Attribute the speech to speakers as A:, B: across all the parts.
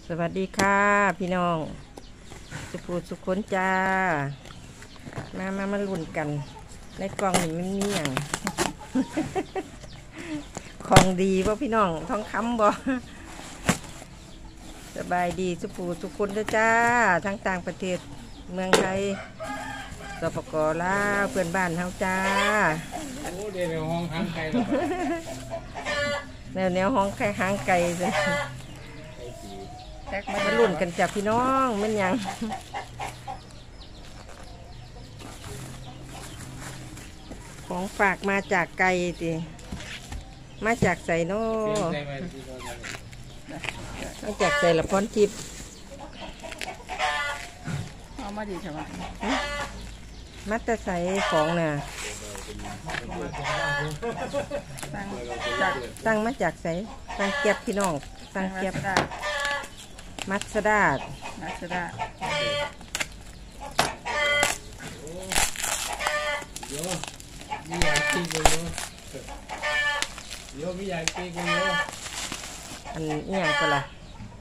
A: สวัสดีค่ะพี่น้องสุภูสุขนจ้ามาลุ้นกันในกล่องนี้มันมีอย่าง ของดีป่ะพี่น้องทองคำบ่สบายดีสุภูสุขนจ้าทั้งต่างประเทศเมืองไทยสปป.ลาวเพื่อนบ้านเฮาจ้า
B: โอ้เดี๋ยวห้องหางไก่
A: แนวห้องไก่หางไก่เลยมาลุ้นกันจ้ะพี่น้องมันยังของฝากมาจากไก่ติมาจากใส่โน่มาจากใส่ละพรทิพย์
C: เอามาดีใช่ไหม
A: มาแต่ใส่ของน่ะตั้งมาจากใส่ตั้งเก็บพี่น้องตั้งเก็บมัสดา
B: โยมีอยากกินกันโยมีอยากกินกันโย
A: อันนี้อย่างก็ล่ะ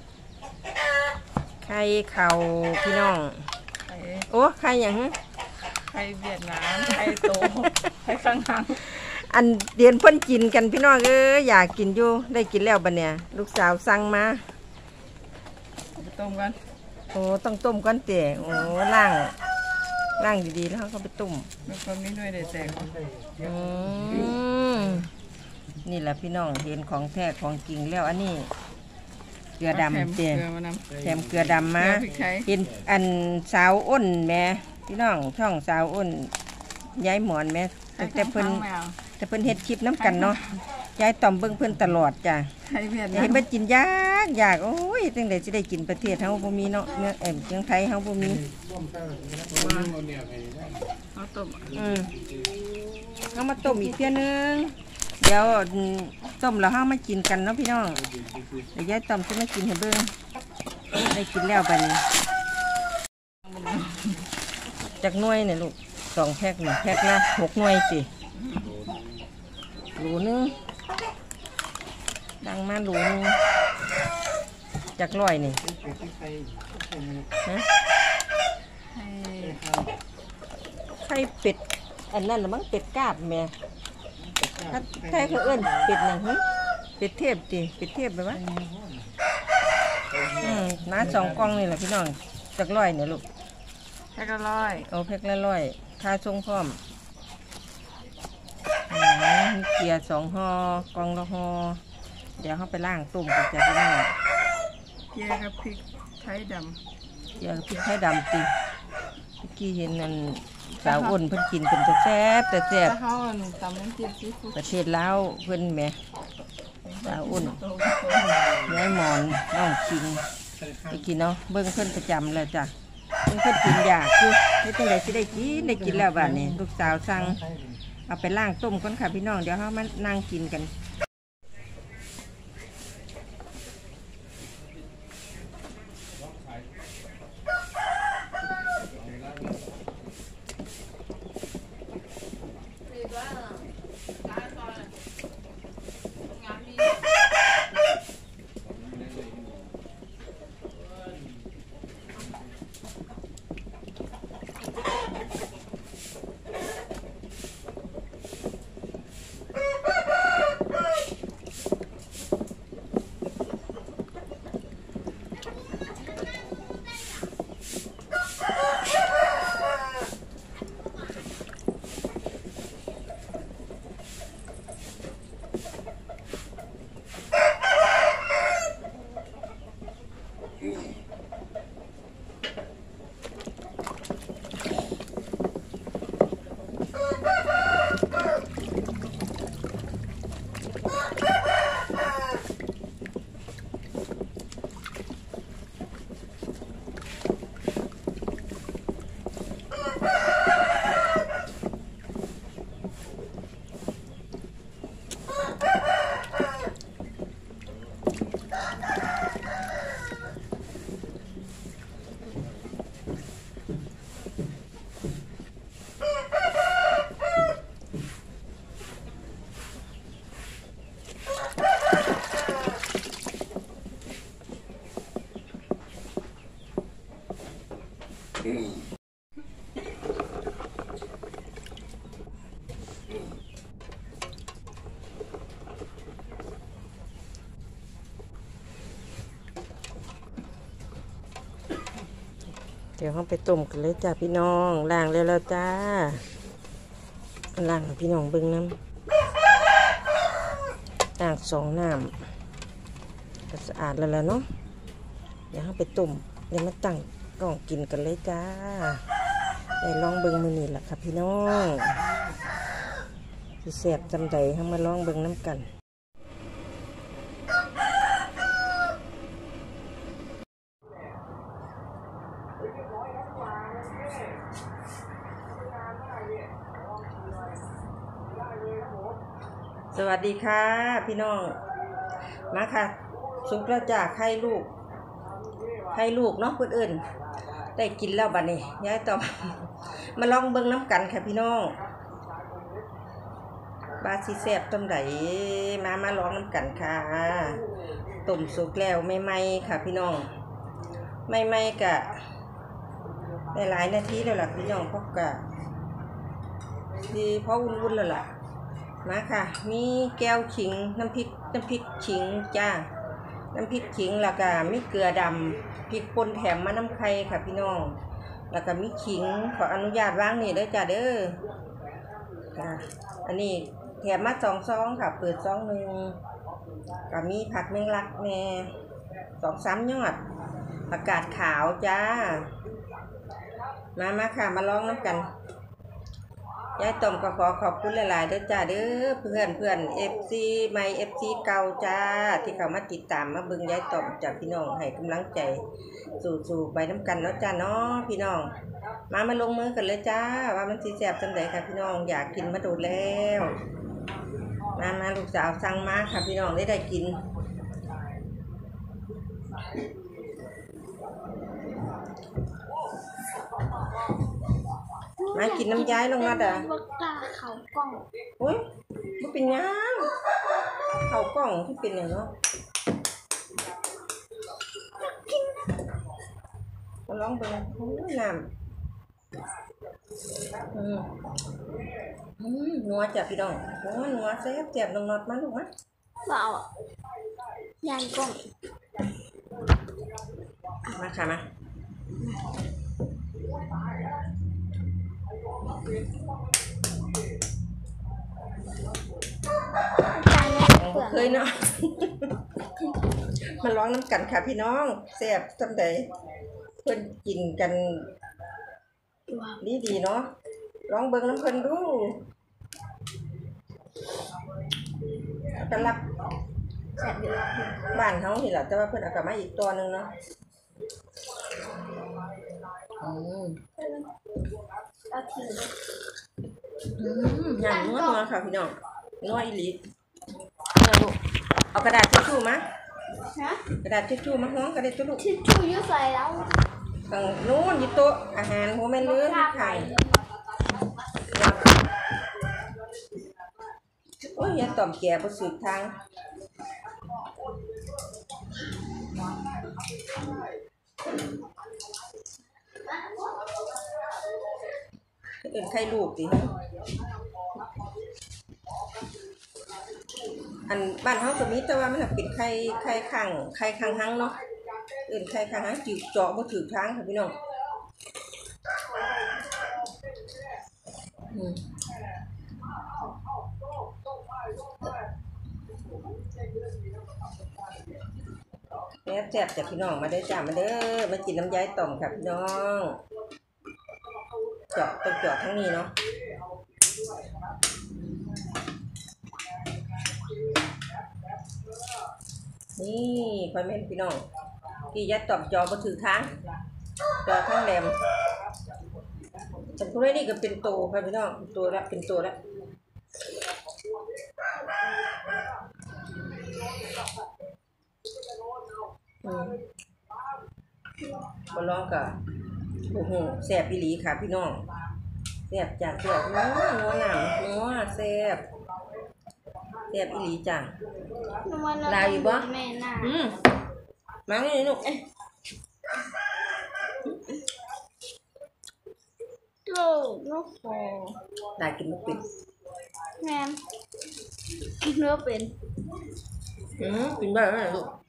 A: ไข่เข่าพี่น้องโอ้ไข่อย่างฮะ
C: ไข่เวียดนามไข่โตไข่สังหัง
A: อันเดียนเพิ่นกินกันพี่น้องอยากกินอยู่ได้กินแล้วบัดเนี่ยลูกสาวสั่งมา
C: ไปต้มกัน
A: โอ้ต้องต้มก่อนเตะโอ้ล่างดีๆแล้วเขาไปต้ม
C: แล้วก็มีด้วยได้แตก
A: นี่แหละพี่น้องเห็นของแท้ของจริงแล้วอันนี้เกลือดำเตะแถมเกลือดำมาเห็นอันสาวอ้นแม่พี่น้องช่องสาวอ้นย้ายหมอนแม่แต่เพิ่นเฮ็ดคลิปน้ำกันเนาะยายต่อมเบิ่งเพิ่นตลอดจ้ะเห็นมันกินยากโอ้ยจังได๋สิได้กินประเทศเฮาบ่มีเนาะเมืองไทยเฮาบ่มี
C: เอาต้ม
A: เอามาต้มอีกเทื่อนึงเดี๋ยวต้มแล้วเฮามากินกันเนาะพี่น้องเดี๋ยวยายต่อมสิมากินให้เบิ่งได้กินแล้วบัดนี้จักหน่วยเนี่ยลูก2แพ็ค1แพ็คละ6หน่วยสิโลนึงดังมาโลนึงจากร้อยนี่ฮะไข่เป็ดอันนั้นน่ะมั้งเป็ดกาบแม่ไข่เขาเอิ้นเป็ดหยังเป็ดเทพติเป็ดเทพไปวะน้า2กล่องนี่แหละพี่น้องจากร้อยเนี่ยลูก
C: แพ็คละร้อย
A: เอาแพ็คละร้อยค่าส่งพร้อมเกียร์2ห่อกล่องละห่อเดี๋ยวเขาไปล่างต้มกันจะได้ไหม
C: เกียร์กับพริกไทยด
A: ำเกียร์กับพริกไทยดำตีเมื่อกี้เห็นนั่นสาวอ้นเพิ่นกินเป็นแซ่บแต่แซ่บประเทศลาวเพิ่นแม่สาวอ้นย้ายหมอนน้องคิงไปกินเนาะเบิ่งเพิ่นประจำเลยจ้ะเพิ่นกินยากคือไม่ต้องได้สิได้กินแล้วบ้านนี้ลูกสาวสั่งเอาไปล่างต้มก่อนค่ะพี่น้องเดี๋ยวเขามานั่งกินกันเดี๋ยวเราไปต้มกันเลยจ้าพี่น้องล้างแล้วจ้าล้างพี่น้องเบิ่งน้ำล้าง2 น้ำก็สะอาดแล้วเนาะเดี๋ยวเราไปต้มเดี๋ยวมาตั้งกล่องกินกันเลยจ้าได้ลองเบิ่งมื้อนี้ล่ะค่ะพี่น้องสิแซ่บจำใดเรามาลองเบิ่งน้ำกันสวัสดีค่ะพี่น้องมาค่ะสุกแล้วจ้าไข่ลูกเนาะเพื่อนเอิ้นได้กินแล้วบัดนี้ย้ายต่อ มาลองเบิ่งน้ำกันค่ะพี่น้องบาสิแซ่บต้มไหนมาลองน้ำกันค่ะต้มสุกแล้วใหม่ๆค่ะพี่น้องใหม่ๆกะได้หลายนาทีแล้วล่ะพี่น้องเพราะกะที่พออุ่นๆแล้วล่ะมาค่ะมีแก้วขิงน้ำพริกขิงจ้าน้ำพริกขิงแล้วก็มีเกลือดำพริกป่นแถมมาน้ำไข่ค่ะพี่น้องแล้วก็มีขิงขออนุญาตวางนี่เด้อจ้าเด้อค่ะอันนี้แถมมา2 ซองค่ะเปิดซองนึงก็มีผักแมงลักแน่2-3 ยอดผักกาดขาวจ้ามาค่ะมาลองน้ำกันยายต้อมก็ขอขอบคุณหลายๆเด้อจ้าเด้อเพื่อน FC ใหม่ FC เก่าจ้าที่เข้ามาติดตามมาเบิ่งยายต้อมจากพี่น้องให้กำลังใจสู่ไปน้ำกันเนาะจ้าเนาะพี่น้องมาลงมือกันเลยจ้าว่ามันสิแซ่บจังไดค่ะพี่น้องอยากกินมาโดดแล้วมาลูกสาวสั่งมาค่ะพี่น้องได้กินมากินน้ำย้ายลงมาด่ะ
D: บักตาเขากล้อง
A: โอ้ยมันเป็นยังเขากล้องที่เป็นอย่างเนาะมาลองเบิ่งน้ำนัวจ้ะพี่น้องนัวแซ่บน้องนอดมาลูกมา
D: เปล่าอ่ะยานกล้อง
A: มาค่ะมาเคยเนาะมาลองน้ำกันค่ะพี่น้องแซ่บจำได้เพื่อนกินกันดีเนาะลองเบิ่งน้ำเพิ่นดูกันลักบ้านเขาเห็นหรอแต่ว่าเพิ่นเอากลับมาอีกตัวนึงเนาะอย่างนัวค่ะพี่น้องนัวอีหลีเอากระดาษทิชชู่มากระดาษทิชชู่มาห้องกระดาษทิชชู่
D: ทิชชู่ยุ่ใส่แล้ว
A: ฝั่งนู้นอยู่โต๊ะอาหารหัวแม่เลือดไข่โอ้ยยังต่อมแก่ประสุดทางเป็นไข่ลูกดิฮะอันบ้านเขาก็มีแต่ว่ามันเป็นไข่ขังหังเนาะเป็นไข่ขังหังจืดเจาะบ่ถือทางค่ะพี่น้องแซ่บจากพี่น้องมาได้จ้ามาเด้อมากินน้ำย้ายต่อมค่ะพี่น้องเจาะต้องเจาะทั้งนี้เนาะนี่พ่อแม่พี่น้องที่ยัดตอบจอมาถือทางจอทั้งแหลมฉันพูดได้นี่ก็เป็นโตค่ะพี่น้องเป็นโตแล้วมาลองกับโอ้โหแซ่บอีหลีค่ะพี่น้องแซ่บจากแซ่บนัวหนังนัวแซ่บอีหลีจ้ะลายอยู่บ่มานี่ลูก
D: no
A: ได้กินไม่เป็น
D: แมนกินเนื้อเป็น
A: กินได้ไหมลูก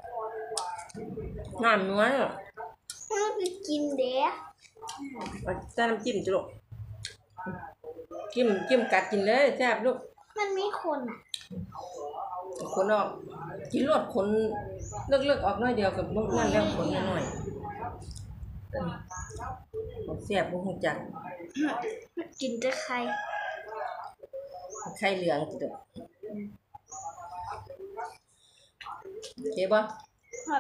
A: น้ำนัวเนี่ย
D: มันคือกินเด้
A: ใส่น้ำจิ้มจ้ะลูกจิ้มกัดกินเลยแซ่บลูก
D: มันมีคนอ่ะ
A: คนออกกินรสคนเลิกออกน้อยเดียวกับนั่นแล้วคนน้อยแซ่บบุ้งจัง
D: กินจะใคร
A: ไข่เหลืองจ้ะเจ็บป่ะ
D: ครับ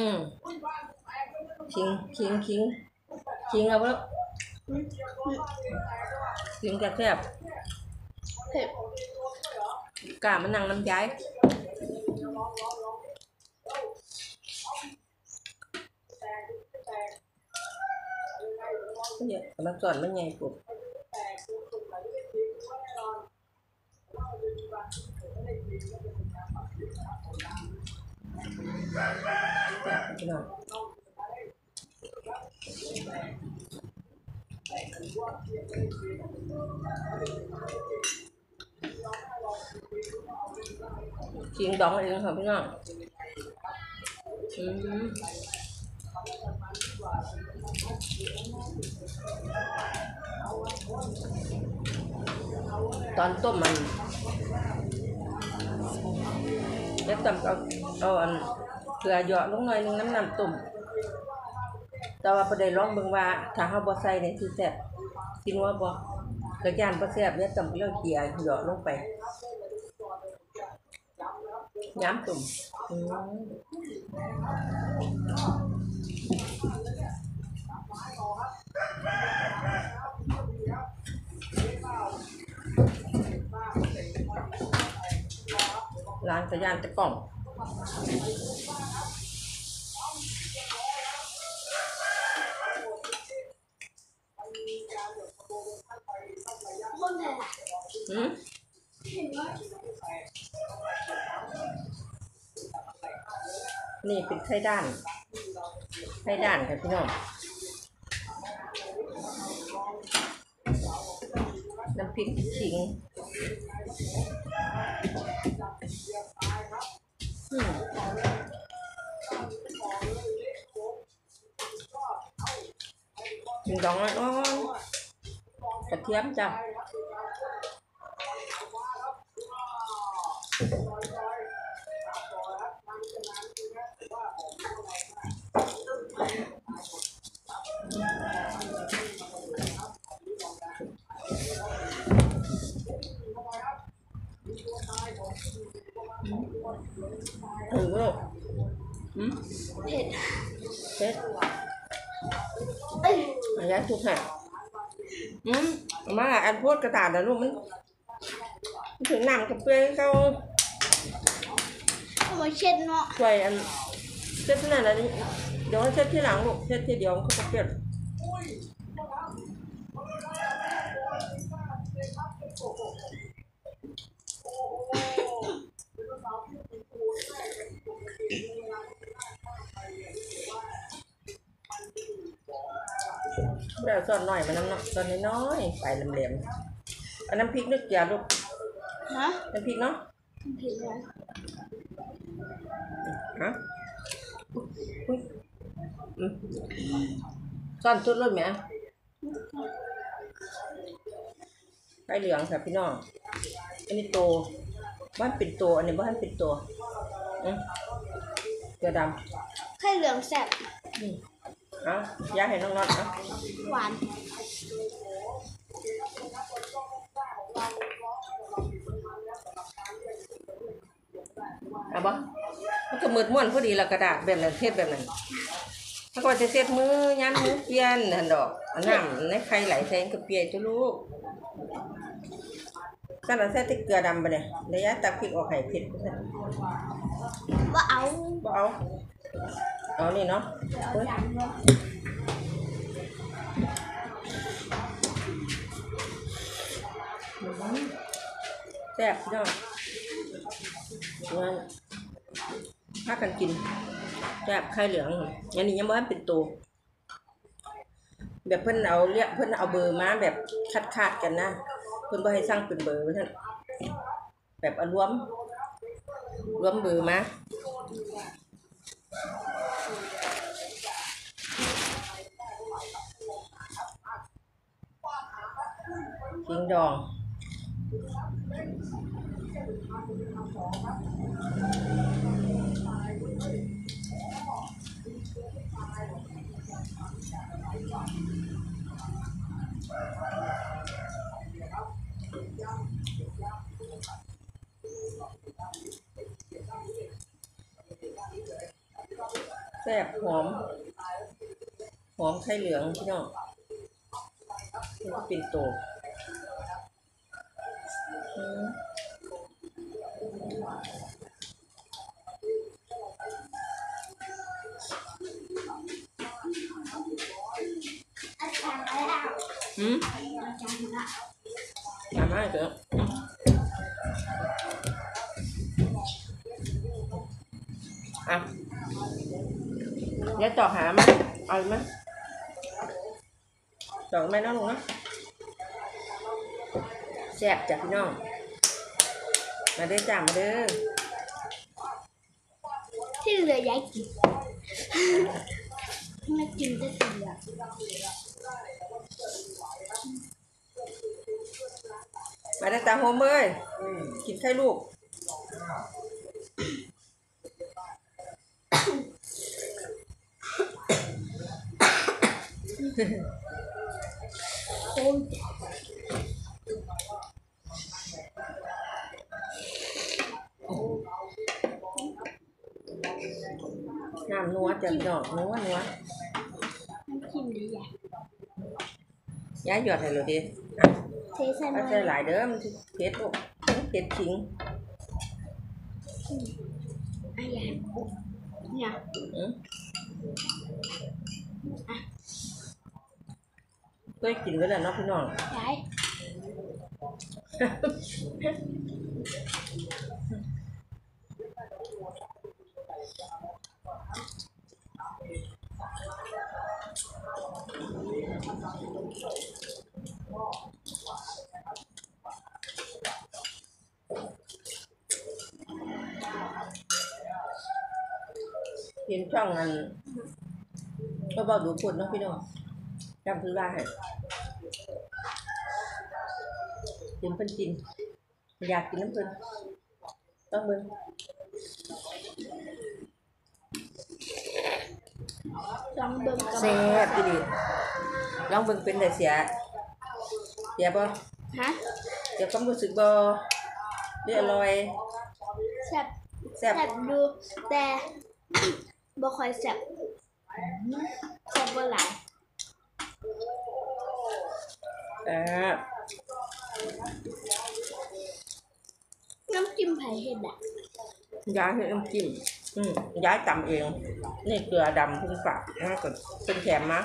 A: คิงเอาไปแล้วคิงกระแทบ
D: เผ็ด
A: กล้ามันนั่งน้ำย้ายเนี่ยมันสอนมันใหญ่ปุ๊บพี่น้องchiên đóng lại không biết không toàn tôm mình chắc tầm ăn thừa dọ lúc này nắm nằm tôm tao vào đây lót bưng va thả hao bò xay này thì sẹp xin qua bò cái jàn bò sẹp nhất tầm cái lon chìa dọ lúc phải nhám tômล้างcái jàn cái cổngนี่เป็นไข่ด้านค่ะพี่น้องน้ำพริกขิงขิงดองอ๋อกระเทียมจ้ะลูกเผ็ดอะไรทุกแห่งมาอันพูดกระดาษนะลูกมันถึงน้ำกับเปลือยเขา
D: เอามาเช็ดเนาะ
A: ช่วยอันเช็ดที่นั่นนะเดี๋ยวเช็ดที่หลังลูกเช็ดที่เดียวเขาจะเปลี่ยนเดี๋ยวซอสหน่อยมันน้ำซอสน้อยๆไปเหลี่ยมๆอันน้ำพริกนึกอย่าลูก
D: ฮะ
A: น้ำพริกเนาะ
D: เผ็ดเลย
A: ฮะซ่อนชุดรถไหมไข่เหลืองค่ะพี่น้องอันนี้โตบ้านเป็นตัวอันนี้บ้านเป็นตัวเกลือด
D: ำไข่เหลืองแซ่บ
A: ย่าให้น้องน็อต
D: หวาน
A: บ่มันก็มืดม่วนพอดีละกระดาษแบบนั้นเทศแบบนั้นถ้าก็จะเทศมือยันมือเปียนหันดอกน้ำในไข่ไหลแทงกับเปียตัวลูกถ้าเราใส่เกลือดำไปเนี่ยระยะตักพริกออกไข่เผ็ด
D: บ่เอา
A: เอานี่เนาะแซ่บเนาะงั้นถ้ากันกินแซ่บไข่เหลืองอันนี้ยังไม่เป็นตัวแบบเพิ่นเอาเรียกเพิ่นเอาเบอร์มาแบบคาดกันนะเพิ่นบ่ให้สั่งเป็นเบอร์ว่าซั่นแบบเอารวมเบอร์มาขิงดองแซ่บหอมไข่เหลืองพี่น้องนี่ก็เป็นโต
D: อาจารย์อะไรอ่ะ อาจารย์ละ
A: อย่ามาเถอะอ่ะเดี๋ยวต่อหามาเอาไหมต่อไหมน้องลุงนะแซ่บจ้ะพี่น้องมาเด้อจ้ามาเด้อ
D: ที่เหลือยายกินไม่กินได้เสีย
A: มาได้อตาโฮมเอ้ยกินไข่ลูก
D: โอ้ย
A: น้ำนัวจ้ะพี่น้องนัว
D: น้ำจิ้มเลยยาย
A: ย้ายหยอดให้เราดิอ่ะ
D: เทใส่ห
A: เอา
D: น่อย
A: ใส่หลายเด้อมันสิเผ็ดลูกเผ็ดขิง
D: อ่ะยายเนี่ย
A: อืมเคยกินไว้แล้วเนาะพี่น้อง
D: ยาย
A: เห็นช่องนั้นก็บอกดูคนเนาะพี่น้องจำคือว่าให้กินเพิ่นกินอยากกินน้ำเพิ่นต้องเบิ่ง
D: ลองเบิ่งกับ
A: แซ่บอีหลีลองเบิ่งเป็นได้เสียบ่
D: ฮะ
A: เดี๋ยวความรู้สึกบ่เรียอร่อย
D: แซ่บ
A: แซ่บ
D: แซ่บดูแต่บ่ค่อยแซ่บแซ่บบ่หลาย น้ำจิ้มไผ่เห็ดอ่ะ
A: ย้ายให้น้ำจิ้มย้ายตำเองนี่เกลือดำเพิ่งฝากนะก่อนเป็นแถมมา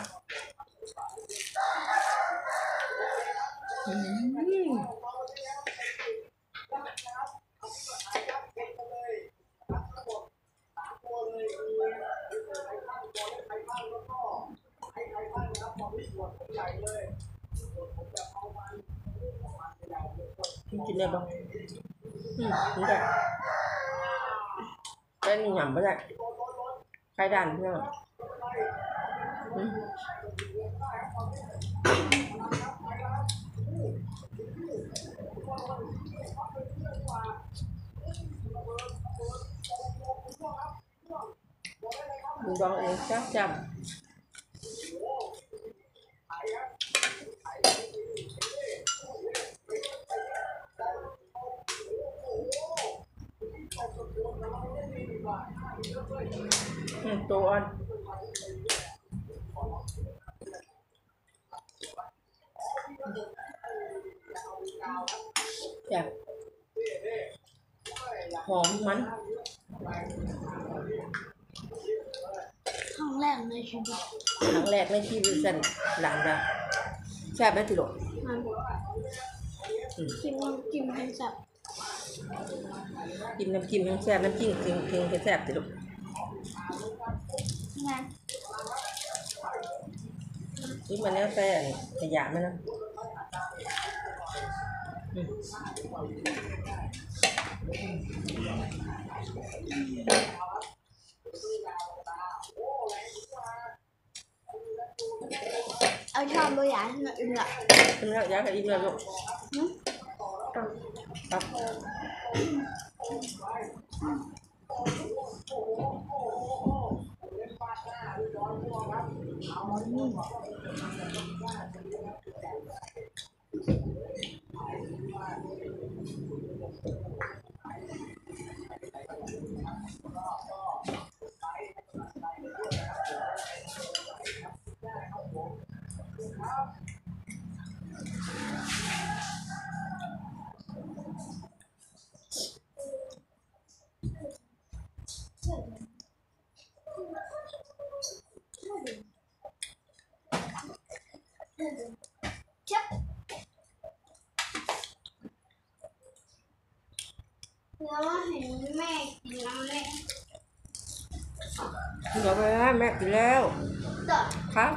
A: กินได้ปะกินได้ได้มีหยำไม่ได้ไข่ด่านเพื่อนดูดองเองจับจับตัวอ่อนแบบหอมมัน
D: ครั้งแรกในชีวิต
A: ครั้งแรกในชีวิตสันหลานเราแซ่บไหมติโล
D: มันกินน้ำจิ้มให้แซ่บ
A: กินน้ำจิ้มยังแซ่บน้ำจิ้มจริงๆแซ่บติโล
D: งั้น
A: นี่มันแล้วแต่ขยะมันนะ
D: เอาชอบตัวอย่างให้หน่อยละ
A: กินแล้วอยากให้อิ่มแล้วลูกครับ
D: ชับแล้วเห็นแม่กินน้ำเลย
A: เดี๋ยวไปนะแม่กินแล้ว
D: ต่อ
A: ครับ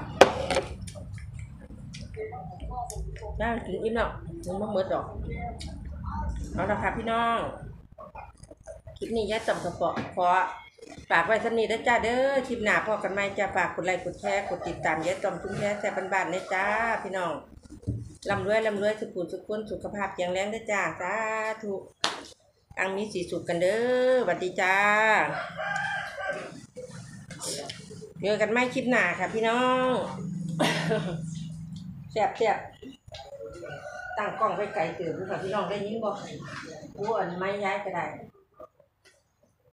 A: ได้กินอิ่มแล้วมันไม่หมดหรอกเอาละค่ะพี่น้องคลิปนี้ยายจำกระเปาะขอฝากไว้สำนีได้จ้าเด้อคลิปหน้าพอกันไหมจะฝากกดไลค์กดแชร์กดติดตามยายจอมทุ่งแท้แซ่บบ้านๆนะจ้าพี่น้องร่ำรวยสุขสุขภาพแข็งแรงได้จ้าสาธุอังมีสีสุขกันเด้อสวัสดีจ้าเจอกันไหมคลิปหน้าค่ะพี่น้องแซ่บตั้งกล้องไว้ไกลเตือนค่ะพี่น้องได้ยินบ่อ้วนไม่ย้ายก็ได้